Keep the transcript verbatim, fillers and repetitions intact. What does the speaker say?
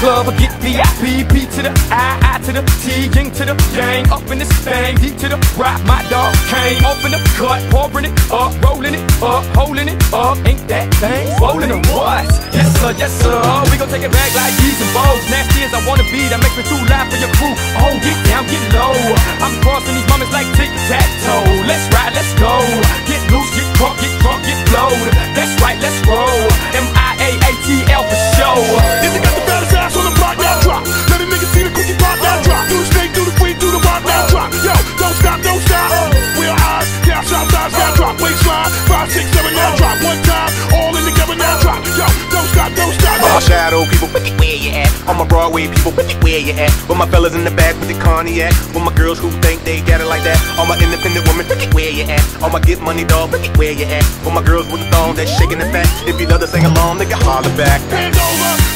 club, I get V I P, P to the I, I to the T, Ying to the gang, up in this thing, D to the rock, my dog came off in the cut, pouring it up, rolling it up, holding it up, ain't that thing swollen or what? Yes sir, yes sir, we gon' take it back like these and bows, nasty as I wanna be, that makes me too loud for your crew, oh get down, get low, I'm crossing these moments like tic-tac-toe, let's ride, let's go, get loose, get crunk, get drunk, get blowed, that's right, let's roll, M I A A T L for show. If they got the baddest ass on the block, now drop. Let a nigga see the cookie pop, now drop. Do the snake, do the queen, do the rock, now drop. Yo, don't stop, don't stop. Real eyes, down south thighs, now drop. Waistline, five, six, seven, now drop. One time, all in together, now drop. Yo, don't stop, don't stop. All my shadow people, where you at? All my Broadway people, where you at? With my fellas in the back with the cognac. With my girls who think they got it like that. All my independent women, where you at? All my get money dog, where you at? With my girls with the thong that's shaking the fat. If you love to sing along, nigga, holler back. Hand over.